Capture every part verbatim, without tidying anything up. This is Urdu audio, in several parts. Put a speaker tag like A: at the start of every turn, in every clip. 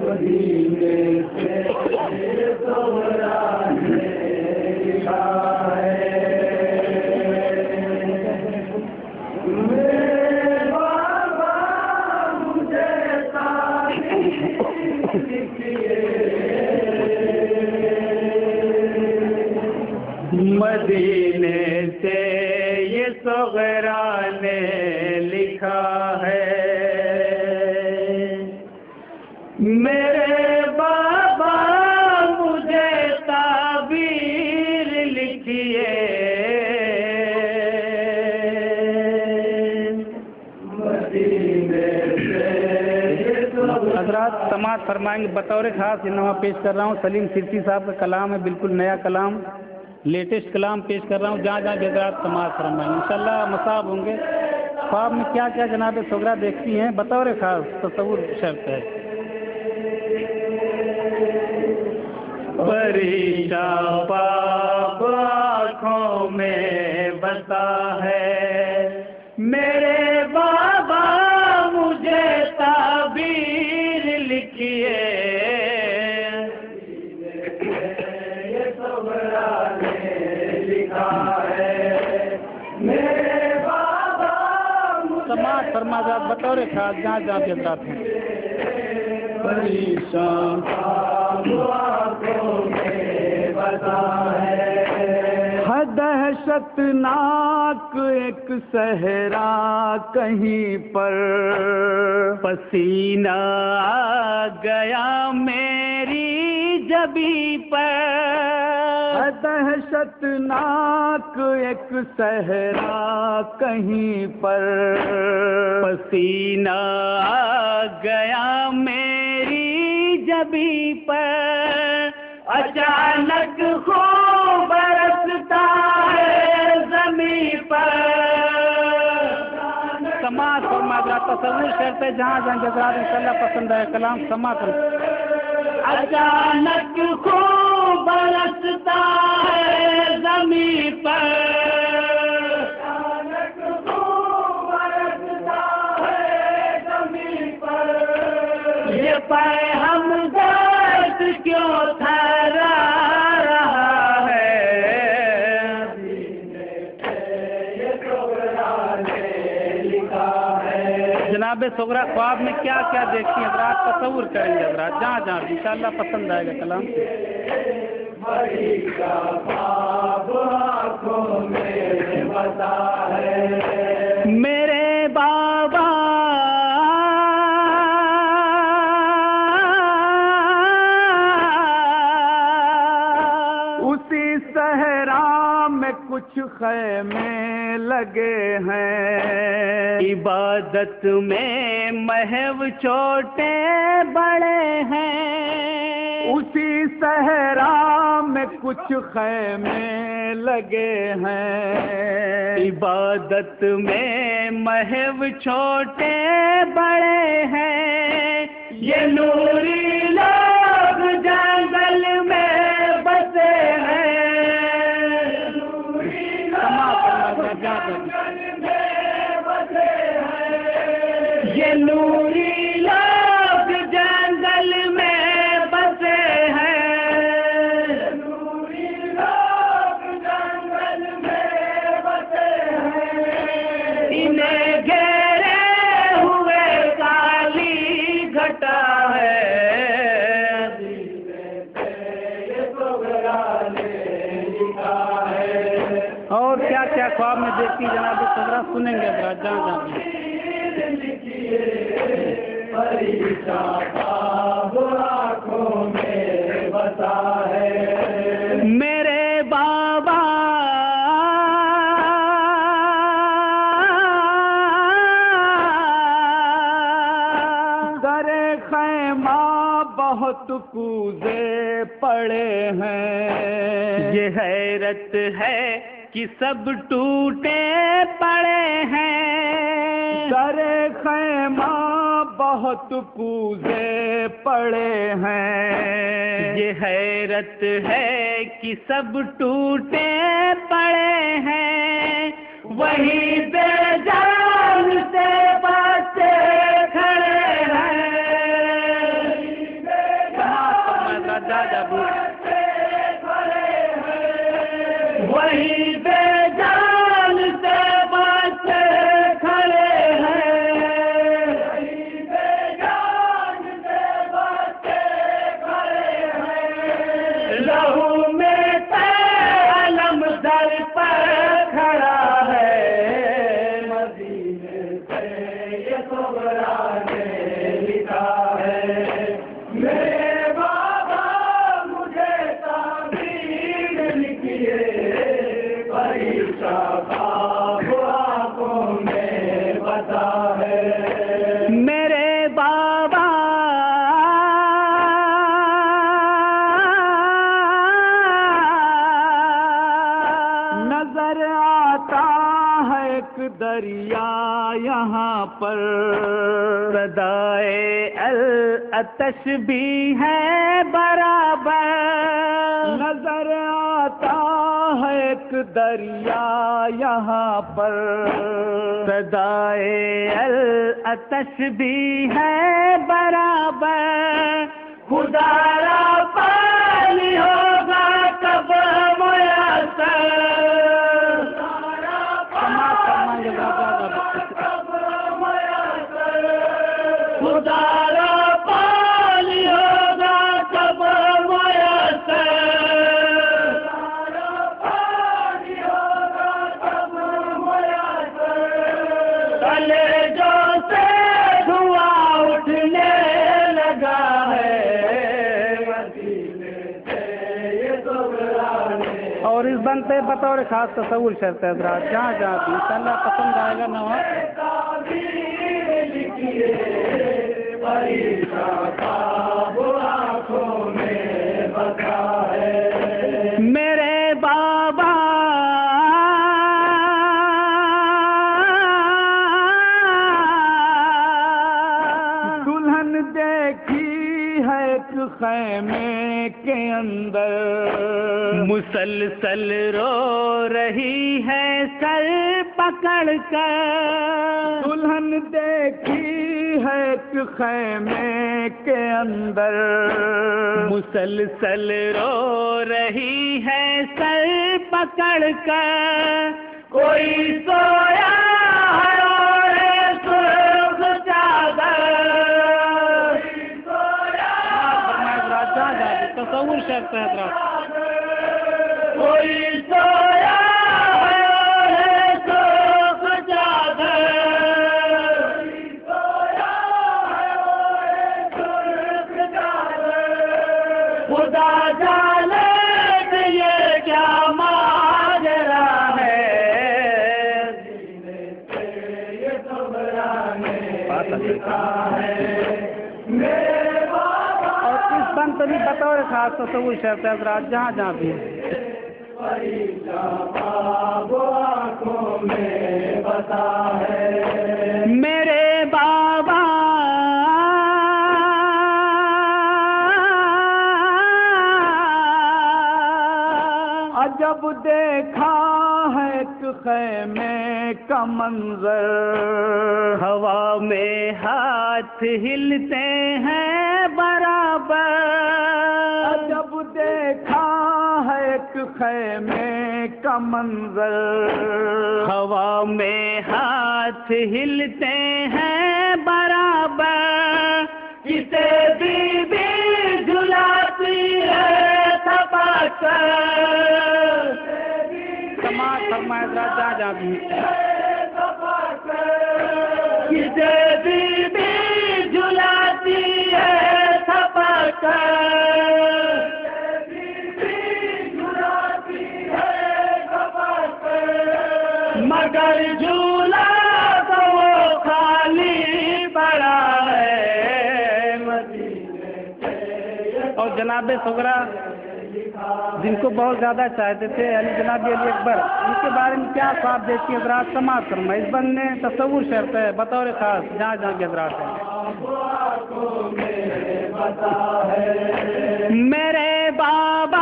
A: مدینے سے یہ صغرا نے لکھا ہے، میرے بابا مجھے تعبیر لکھیے، حضرات سماعت فرمائیں گے۔ بطور خاص انما پیش کر رہا ہوں سلیم سرسی صاحب کا کلام ہے، بالکل نیا کلام، لیٹسٹ کلام پیش کر رہا ہوں، جہاں جہاں حضرات سماعت فرمائیں انشاءاللہ مصاب ہوں گے۔ خواب میں کیا کیا جناب صغرا دیکھتی ہیں بطور خاص تصور شرط ہے۔ پریشاں پاک آنکھوں میں بسا ہے، میرے بابا مجھے تعبیر لکھیے، سماعت فرما جات بطور خاص جہاں جہاں کے حضرات ہیں۔ پریشان ہے دہشت ناک ایک صحرا کہیں پر، پسینہ آ گیا میری جبیں پر، دہشت ناک ایک صحرا کہیں پر، پسینہ آ گیا میری جبیں پر، اچانک خوب برستا ہے زمین پر۔ سماعت فرما جات تصور شرط ہے، جہاں جہاں حضرات انشاءاللہ پسند ہے کلام سماعت فرما۔ اچانک خوب برستا ہے زمین پر، اچانک خوب برستا ہے زمین پر، یہ پیغام درد کیوں ٹھہرا رہا ہے، یہ صغرا نے لکھا ہے۔ جناب صغرا خواب میں کیا کیا دیکھتی ہیں حضرات تصور کریں گے حضرات، جہاں جہاں انشاءاللہ پسند آئے گا کلام۔ میرے بابا اسی صحرا میں کچھ خیمے لگے ہیں، عبادت میں محو چھوٹے بڑے ہیں، اسی صحرا میں کچھ خیمے لگے ہیں، عبادت میں محو چھوٹے بڑے ہیں، یہ نوری لوگ جنگل میں بسے ہیں، یہ نوری لوگ جنگل میں بسے ہیں، نوری لوگ جنگل میں بسے ہیں، انہیں گھیرے ہوئے کالی گھٹا ہے، اور کیا کیا خواب میں دیکھتی جناب صغرا سنیں گے حضرات جہاں جہاں۔ میرے بابا در خیمہ بہت کوزے پڑے ہیں، یہ حیرت ہے کہ سب ٹوٹے پڑے ہیں، در خیمہ بہت کوزے پڑے ہیں، یہ حیرت ہے کہ سب ٹوٹے پڑے ہیں، وہی بے جان سے بچے کھڑے ہیں، بے جا جا بھی
B: وہی بے جان سے بچے کھڑے ہیں، وہی بے جان سے بچے کھڑے ہیں، لہو میں تے علم در پر کھڑا ہے، مدینے سے یہ صغرا نے لکھا ہے، میرے بابا مجھے تعبیر لکھیے، پریشا خواب آنکھوں میں بتا ہے،
A: میرے بابا
B: نظر آتا ہے ایک دریا یہاں پر،
A: صدائے العطش بھی ہے برابر،
B: نظر آتا ہے ایک دریا یہاں پر،
A: صدائے العطش بھی ہے برابر،
B: خدا را پانی ہوگا کب میسر،
A: سما سما جگہ
B: خدا را پانی ہوگا کب میسر، کلیجوں سے دھواں اٹھنے لگا ہے، مدینے سے یہ صغرا نے،
A: اور اس بند پہ بطور خاص تصور شرط ہے حضرات، جہاں جہاں بھی انشاءاللہ پسند آئے گا نوا
B: تعبیر لکھیے، پریشاں خواب آنکھوں میں بتا ہے،
A: میرے بابا
B: دلہن دیکھی ہے ایک خیمے کے اندر،
A: مسلسل رو رہی ہے سر پکڑ کر،
B: دلہن دیکھی ہے ایک خیمے کے اندر،
A: مسلسل رو رہی ہے سر پکڑ کر،
B: کوئی سویا ہے اور سرخ چادر،
A: جہاں جہاں بھی تصور شرط ہے حضرات،
B: کوئی سویا ہے اور سرخ چادر، خدا جانے کہ یہ کیا ماجرا ہے، یہ صغرا نے لکھا ہے، میرے بابا
A: اور اس بند پہ بھی بطور خاص تصور شرط ہے حضرات، جہاں جہاں بھی
B: پریشاں خواب آنکھوں میں بتا ہے،
A: میرے بابا
B: عجب دیکھا ہے ایک خیمے کا منظر،
A: ہوا میں ہاتھ ہلتے ہیں برابر،
B: عجب دیکھا ہے ایک خیمے کا منظر،
A: ہوا میں ہاتھ ہلتے ہیں برابر،
B: کسے بی بی جھلاتی ہے تھپا کر،
A: سماعت فرمائے حضرات، جہاں جہاں بھی
B: کسے بی بی جھلاتی ہے تھپا کر، مگر جھولا تو وہ خالی پڑا ہے، مدینے سے
A: اور جناب صغرا جن کو بہت زیادہ چاہتے تھے علی جناب علی اکبر، ان کے بارے میں کیا خواب دیکھتی حضرات سماعت فرمائے، اس بند میں تصور شرط ہے بطور خاص، جہاں جہاں کے حضرات ہیں، میرے بابا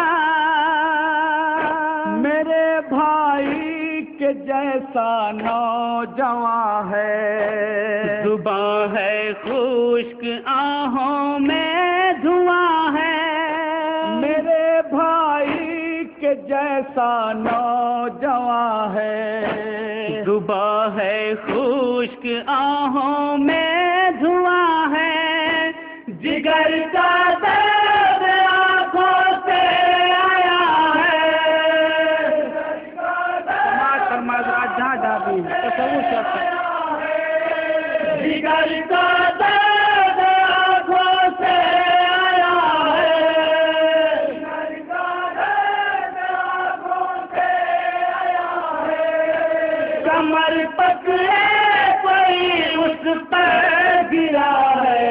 B: میرے بھائی کے جیسا نہ نوجواں ہے،
A: زباں ہے خشک آہوں میں دھواں ہے،
B: میرے بھائی کے جیسا نوجواں ہے،
A: زباں ہے خشک آہوں میں دھواں ہے، جگر کا درد آنکھوں سے آیا ہے، جہاں جہاں بھی تصور کرتے جگر کا درد آنکھوں سے آیا ہے، کمر پکڑے کوئی اس پر گرا ہے،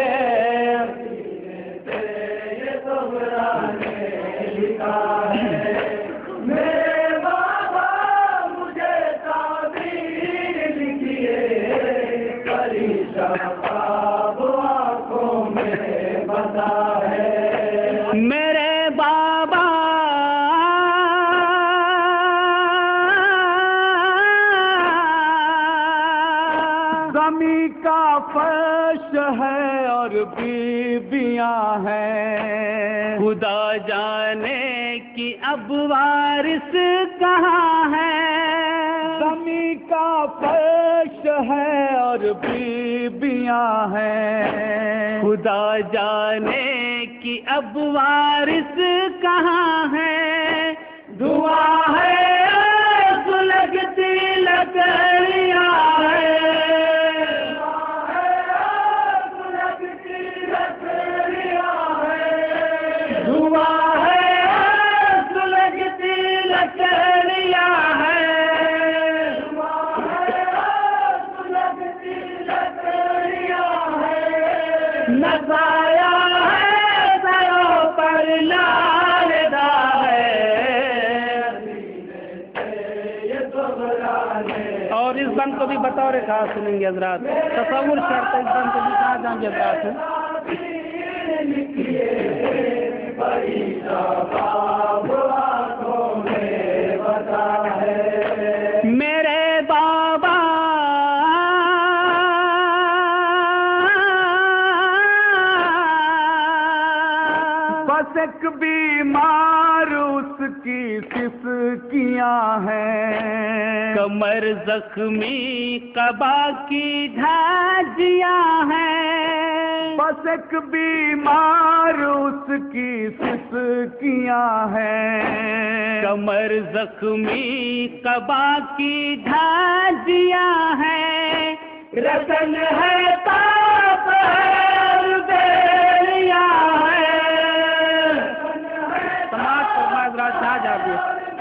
A: میرے بابا
B: زمین کا فرش ہے اور بیویاں ہیں،
A: خدا جانے کہ اب وارث کہاں ہے،
B: زمین کا فرش ہے اور بیویاں ہیں،
A: خدا جانے کہ اب وارث کہاں ہے، دعا ہے سلگتی لکڑیاں ہے، دعا ہے سلگتی لکڑیاں ہے، نظایا ہے سروں پر لالدہ ہے، اور اس بند کو بھی بطور خاص سنیں گے حضرات، تصور شرط اس بند کو بھی کہاں جائیں گے حضرات ہیں، میرے بابا
B: بس ایک بیمار اس کی سسکیاں ہیں،
A: کمر زخمی قبا کی دھاجیاں ہیں،
B: بس ایک بیمار اس کی سسکیاں ہیں،
A: کمر زخمی قبا کی دھاجیاں ہیں، رسن ہے تاپ ہے بیلیاں ہے، سماج فرمائے راج جہاں جا بھی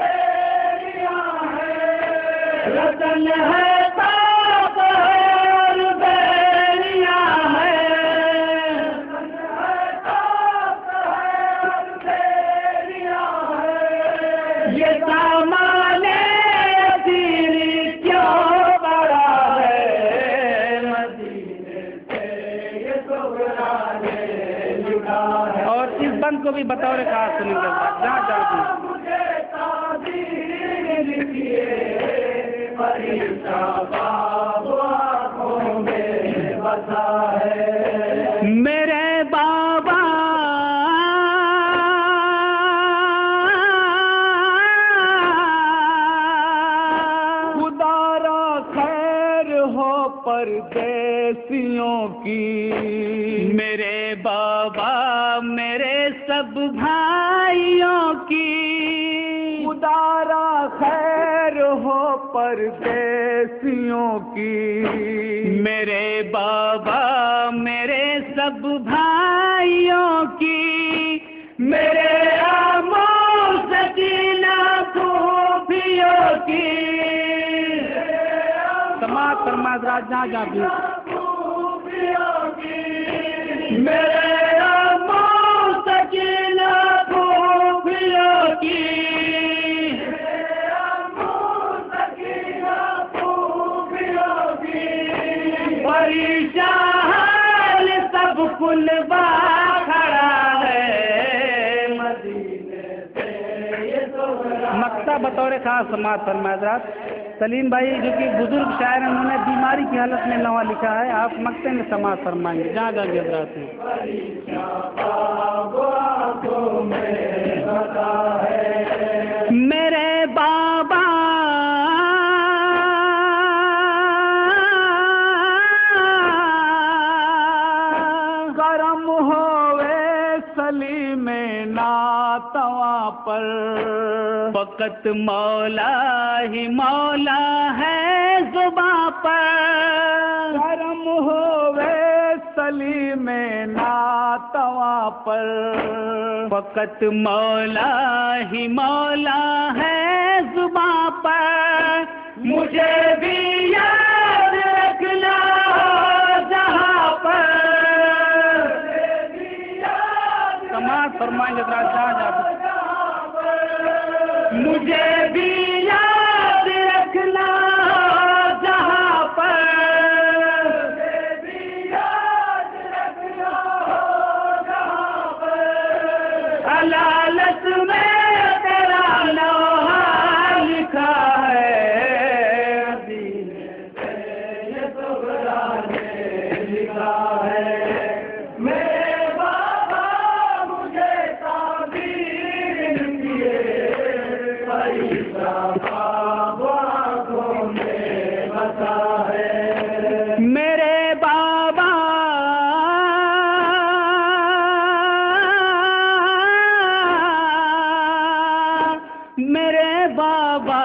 A: رسن ہے تاپ ہے بیلیاں ہے، یہ سامان اسیری کیوں بڑا ہے، مدینے سے یہ سغرانے لٹا ہے، اور اس بند کو بھی بطور خاص سنیں گے جہاں جہاں میرے بابا
B: خدا را خیر ہو پردیسیوں کی،
A: میرے بابا میرے سب بھائیوں کی،
B: خدا را خیر ہو پردیسیوں کی،
A: میرے بابا میرے سب بھائیوں کی، میرے آموں سکینہ خوبیوں کی، سماعت فرمائے حضرات جہاں جہاں بھی میرے آموں سکینہ خوبیوں کی، پریشان سب کلبہ کھڑا ہے، مدینے سے یہ تو مقطع بطور خاص سماعت فرمائے حضرات، سلیم بھائی جو کہ بزرگ شاعر ہیں، انہوں نے بیماری کی حالت میں نوا لکھا ہے، آپ مکتے میں سماعت فرمائیں گے جہاں جہاں بھی حضرات ہیں۔ میرے بابا
B: کرم ہوئے سلیم ناتواں پر،
A: فقط مولا ہی مولا ہے زباں پر،
B: کرم ہوئے سلیم ناتواں پر،
A: فقط مولا ہی مولا ہے زباں پر، مجھے بھی یاد رکھنا جہاں پر، سماعت فرمائیں گے جہاں جہاں مجھے بھی یاد رکھنا جہاں پر، علالت میں تیرا لوحہ لکھا ہے، یہ صغرا نے لکھا ہے، میرے بابا مجھے تعبیر کیے، میرے بابا میرے بابا